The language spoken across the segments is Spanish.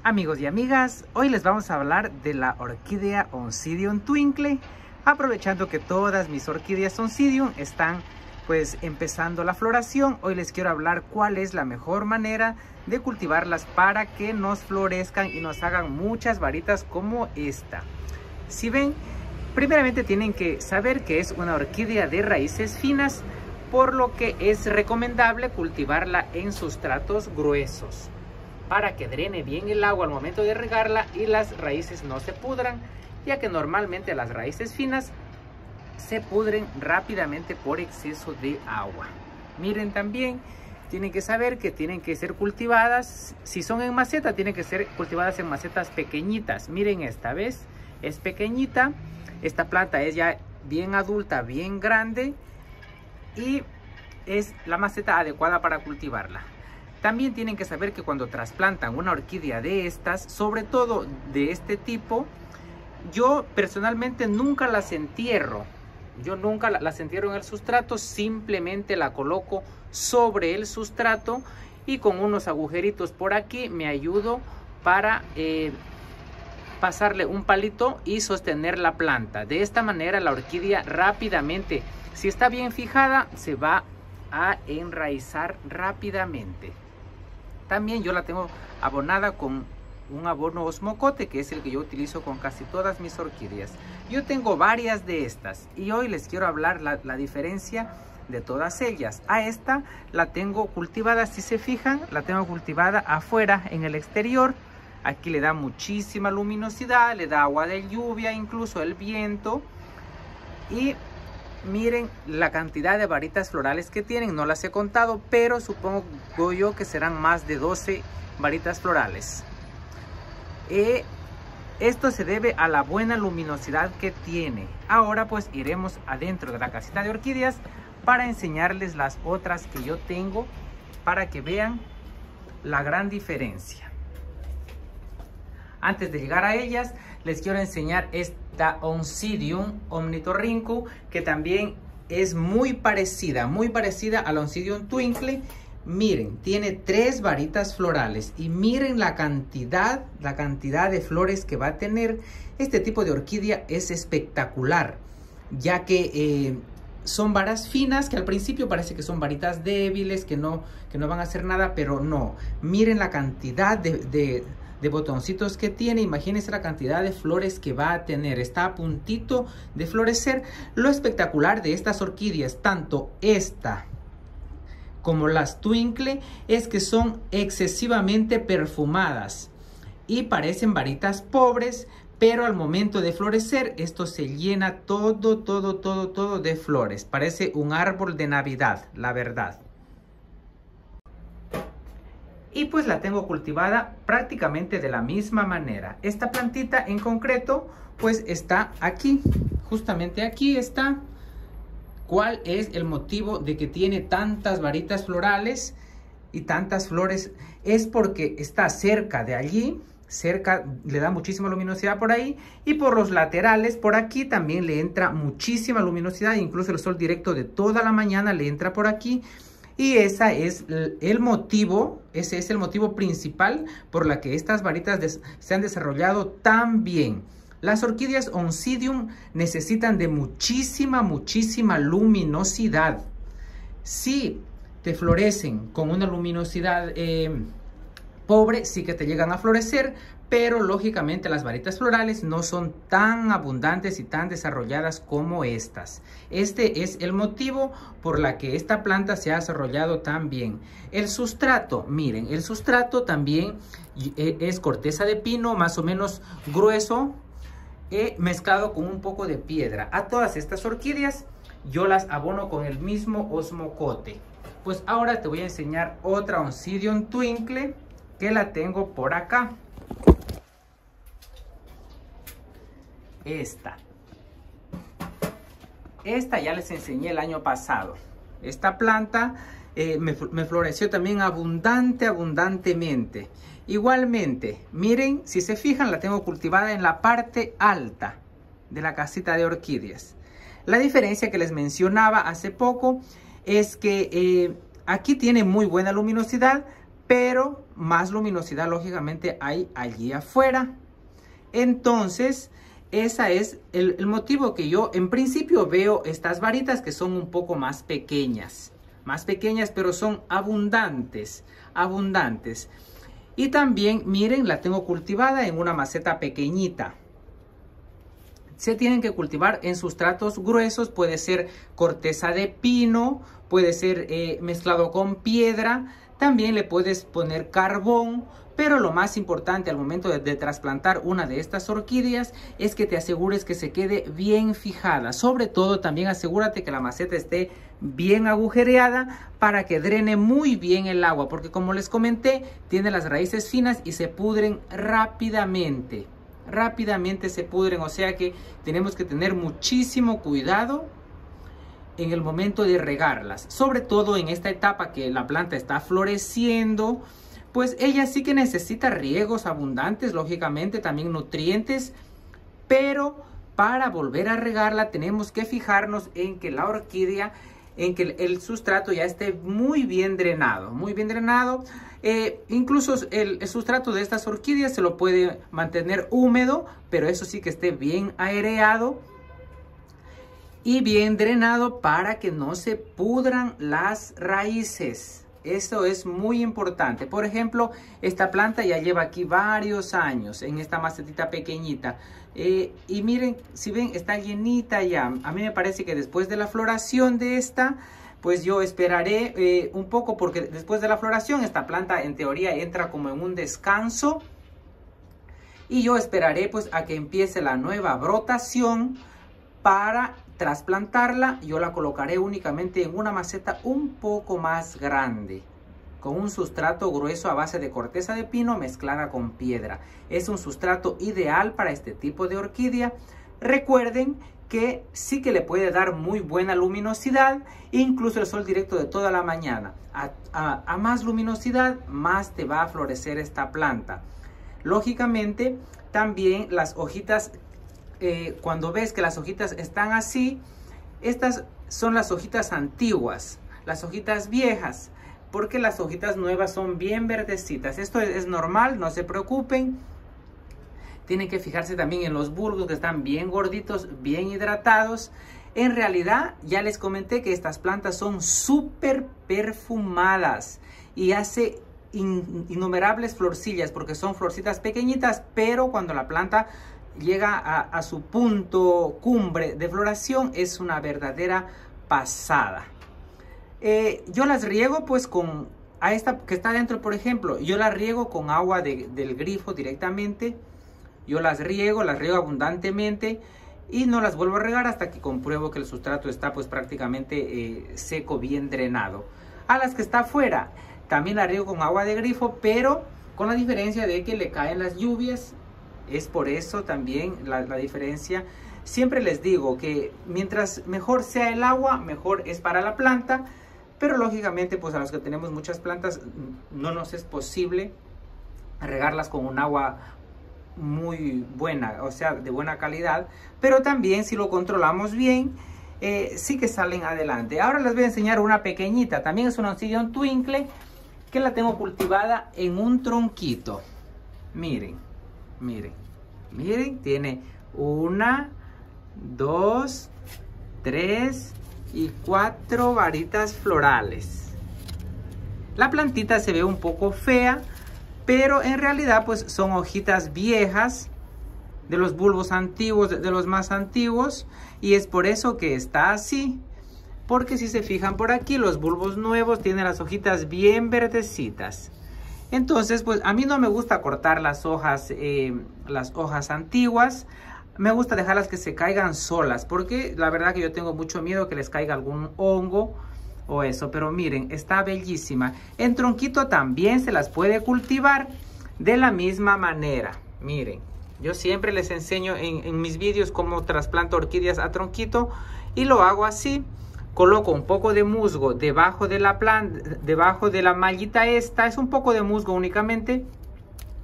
Amigos y amigas, hoy les vamos a hablar de la orquídea Oncidium Twinkle, aprovechando que todas mis orquídeas Oncidium están pues empezando la floración. Hoy les quiero hablar cuál es la mejor manera de cultivarlas para que nos florezcan y nos hagan muchas varitas como esta. Si ven, primeramente tienen que saber que es una orquídea de raíces finas, por lo que es recomendable cultivarla en sustratos gruesos para que drene bien el agua al momento de regarla y las raíces no se pudran, ya que normalmente las raíces finas se pudren rápidamente por exceso de agua. Miren, también tienen que saber que tienen que ser cultivadas, si son en maceta, tienen que ser cultivadas en macetas pequeñitas. Miren, esta vez es pequeñita, esta planta es ya bien adulta, bien grande, y es la maceta adecuada para cultivarla. También tienen que saber que cuando trasplantan una orquídea de estas, sobre todo de este tipo, yo personalmente nunca las entierro. Yo nunca las entierro en el sustrato, simplemente la coloco sobre el sustrato y con unos agujeritos por aquí me ayudo para pasarle un palito y sostener la planta. De esta manera la orquídea rápidamente, si está bien fijada, se va a enraizar rápidamente. También yo la tengo abonada con un abono osmocote, que es el que yo utilizo con casi todas mis orquídeas. Yo tengo varias de estas y hoy les quiero hablar la diferencia de todas ellas. A esta la tengo cultivada, si se fijan, la tengo cultivada afuera en el exterior. Aquí le da muchísima luminosidad, le da agua de lluvia, incluso el viento. Y miren la cantidad de varitas florales que tienen, no las he contado, pero supongo yo que serán más de 12 varitas florales. Esto se debe a la buena luminosidad que tiene. Ahora pues iremos adentro de la casita de orquídeas para enseñarles las otras que yo tengo, para que vean la gran diferencia. Antes de llegar a ellas, les quiero enseñar esta Oncidium Omnitorhynchus, que también es muy parecida a la Oncidium Twinkle. Miren, tiene 3 varitas florales y miren la cantidad de flores que va a tener. Este tipo de orquídea es espectacular, ya que son varas finas, que al principio parece que son varitas débiles, que no van a hacer nada, pero no. Miren la cantidad de botoncitos que tiene. Imagínense la cantidad de flores que va a tener. Está a puntito de florecer. Lo espectacular de estas orquídeas, tanto esta como las Twinkle, es que son excesivamente perfumadas y parecen varitas pobres, pero al momento de florecer esto se llena todo de flores. Parece un árbol de Navidad, la verdad. Y pues la tengo cultivada prácticamente de la misma manera. Esta plantita en concreto pues está aquí, justamente aquí está. ¿Cuál es el motivo de que tiene tantas varitas florales y tantas flores? Es porque está cerca de allí, le da muchísima luminosidad por ahí, y por los laterales por aquí también le entra muchísima luminosidad, incluso el sol directo de toda la mañana le entra por aquí. Y ese es el motivo principal por la que estas varitas se han desarrollado tan bien. Las orquídeas Oncidium necesitan de muchísima luminosidad. Si te florecen con una luminosidad pobre, sí que te llegan a florecer, pero lógicamente las varitas florales no son tan abundantes y tan desarrolladas como estas. Este es el motivo por la que esta planta se ha desarrollado tan bien. El sustrato, miren, el sustrato también es corteza de pino, más o menos grueso, mezclado con un poco de piedra. A todas estas orquídeas yo las abono con el mismo osmocote. Pues ahora te voy a enseñar otra Oncidium Twinkle que la tengo por acá. Esta ya les enseñé el año pasado. Esta planta me floreció también abundantemente. Igualmente, miren, si se fijan, la tengo cultivada en la parte alta de la casita de orquídeas. La diferencia que les mencionaba hace poco es que aquí tiene muy buena luminosidad, pero más luminosidad lógicamente hay allí afuera. Entonces, ese es el motivo que yo en principio veo estas varitas que son un poco más pequeñas, pero son abundantes. Y también, miren, la tengo cultivada en una maceta pequeñita. Se tienen que cultivar en sustratos gruesos, puede ser corteza de pino, puede ser mezclado con piedra, también le puedes poner carbón, pero lo más importante al momento de trasplantar una de estas orquídeas es que te asegures que se quede bien fijada. Sobre todo también asegúrate que la maceta esté bien agujereada para que drene muy bien el agua, porque como les comenté, tiene las raíces finas y se pudren rápidamente. Rápidamente se pudren, o sea que tenemos que tener muchísimo cuidado en el momento de regarlas, sobre todo en esta etapa que la planta está floreciendo. Pues ella sí que necesita riegos abundantes, lógicamente también nutrientes, pero para volver a regarla tenemos que fijarnos en que la orquídea, en que el sustrato ya esté muy bien drenado, incluso el sustrato de estas orquídeas se lo puede mantener húmedo, pero eso sí que esté bien aireado y bien drenado para que no se pudran las raíces. Eso es muy importante. Por ejemplo, esta planta ya lleva aquí varios años en esta macetita pequeñita. Y miren, si ven, está llenita ya. A mí me parece que después de la floración de esta, pues yo esperaré un poco, porque después de la floración esta planta en teoría entra como en un descanso. Y yo esperaré pues a que empiece la nueva brotación para trasplantarla. Yo la colocaré únicamente en una maceta un poco más grande, con un sustrato grueso a base de corteza de pino mezclada con piedra. Es un sustrato ideal para este tipo de orquídea. Recuerden que sí que le puede dar muy buena luminosidad, incluso el sol directo de toda la mañana. A más luminosidad, más te va a florecer esta planta. Lógicamente, también las hojitas, cuando ves que las hojitas están así, estas son las hojitas antiguas, las hojitas viejas, porque las hojitas nuevas son bien verdecitas. Esto es normal, no se preocupen. Tienen que fijarse también en los bulbos, que están bien gorditos, bien hidratados. En realidad, ya les comenté que estas plantas son súper perfumadas y hace innumerables florcillas, porque son florcitas pequeñitas, pero cuando la planta llega a su punto cumbre de floración es una verdadera pasada. Yo las riego pues a esta que está dentro, por ejemplo, yo la riego con agua del grifo directamente. Yo las riego abundantemente y no las vuelvo a regar hasta que compruebo que el sustrato está pues prácticamente seco, bien drenado. A las que está afuera también la riego con agua de grifo, pero con la diferencia de que le caen las lluvias. Es por eso también la diferencia. Siempre les digo que mientras mejor sea el agua, mejor es para la planta. Pero lógicamente, pues a los que tenemos muchas plantas, no nos es posible regarlas con un agua muy buena, o sea, de buena calidad. Pero también si lo controlamos bien, sí que salen adelante. Ahora les voy a enseñar una pequeñita. También es una Oncidium Twinkle que la tengo cultivada en un tronquito. Miren. Miren, tiene 1, 2, 3 y 4 varitas florales. La plantita se ve un poco fea, pero en realidad pues son hojitas viejas de los bulbos antiguos, de los más antiguos, y es por eso que está así. Porque si se fijan por aquí, los bulbos nuevos tienen las hojitas bien verdecitas. Entonces, pues a mí no me gusta cortar las hojas antiguas. Me gusta dejarlas que se caigan solas, porque la verdad que yo tengo mucho miedo que les caiga algún hongo o eso. Pero miren, está bellísima. En tronquito también se las puede cultivar de la misma manera. Miren, yo siempre les enseño en mis vídeos cómo trasplanto orquídeas a tronquito, y lo hago así. Coloco un poco de musgo debajo de la planta, debajo de la mallita esta, es un poco de musgo únicamente.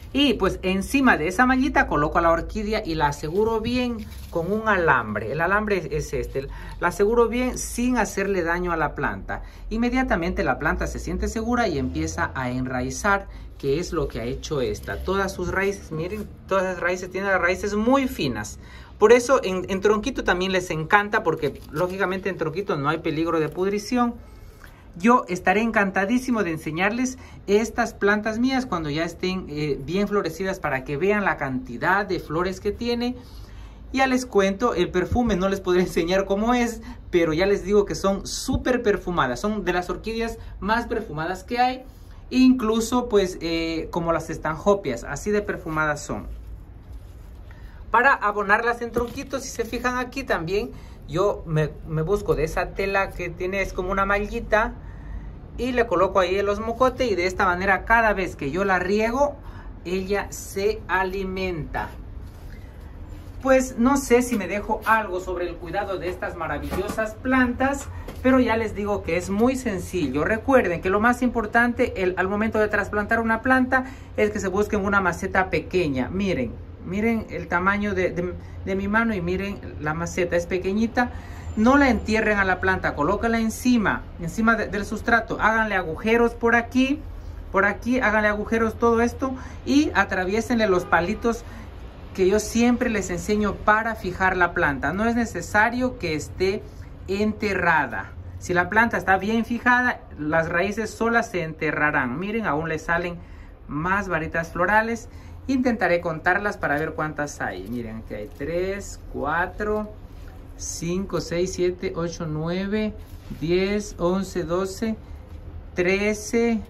Y pues encima de esa mallita coloco la orquídea y la aseguro bien con un alambre. El alambre es este. La aseguro bien sin hacerle daño a la planta. Inmediatamente la planta se siente segura y empieza a enraizar, que es lo que ha hecho esta. Todas sus raíces, miren, todas las raíces tienen las raíces muy finas. Por eso en tronquito también les encanta, porque lógicamente en tronquito no hay peligro de pudrición. Yo estaré encantadísimo de enseñarles estas plantas mías cuando ya estén bien florecidas, para que vean la cantidad de flores que tiene. Ya les cuento, el perfume no les podré enseñar cómo es, pero ya les digo que son súper perfumadas. Son de las orquídeas más perfumadas que hay. Incluso pues como las estanhopias, así de perfumadas son. Para abonarlas en tronquitos, si se fijan aquí también, yo me busco de esa tela que tiene, es como una mallita, y le coloco ahí los mocotes, y de esta manera cada vez que yo la riego, ella se alimenta. Pues no sé si me dejo algo sobre el cuidado de estas maravillosas plantas, pero ya les digo que es muy sencillo. Recuerden que lo más importante al momento de trasplantar una planta es que se busquen una maceta pequeña. Miren el tamaño de mi mano, y miren, la maceta es pequeñita. No la entierren a la planta, colócala encima del sustrato. Háganle agujeros por aquí, háganle agujeros todo esto, y atraviésenle los palitos que yo siempre les enseño para fijar la planta. No es necesario que esté enterrada. Si la planta está bien fijada, las raíces solas se enterrarán. Miren, aún le salen más varitas florales. Intentaré contarlas para ver cuántas hay. Miren, aquí hay 3, 4, 5, 6, 7, 8, 9, 10, 11, 12, 13,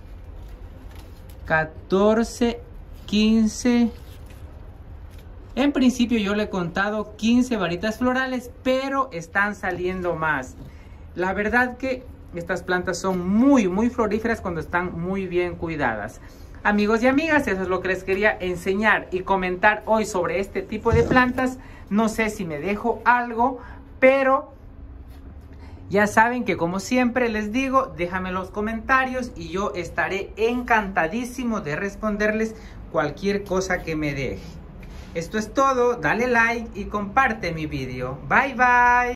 14, 15. En principio yo le he contado 15 varitas florales, pero están saliendo más. La verdad que estas plantas son muy floríferas cuando están muy bien cuidadas. Amigos y amigas, eso es lo que les quería enseñar y comentar hoy sobre este tipo de plantas. No sé si me dejo algo, pero ya saben que, como siempre les digo, déjame los comentarios y yo estaré encantadísimo de responderles cualquier cosa que me deje. Esto es todo, dale like y comparte mi vídeo. Bye bye.